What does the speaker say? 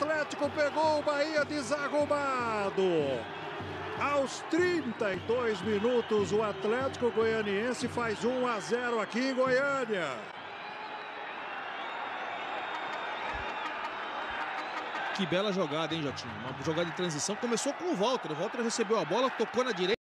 Atlético pegou o Bahia desarrumado. Aos 32 minutos, o Atlético Goianiense faz 1-0 aqui em Goiânia. Que bela jogada, hein, Jotinho? Uma jogada de transição. Começou com o Walter. O Walter recebeu a bola, tocou na direita.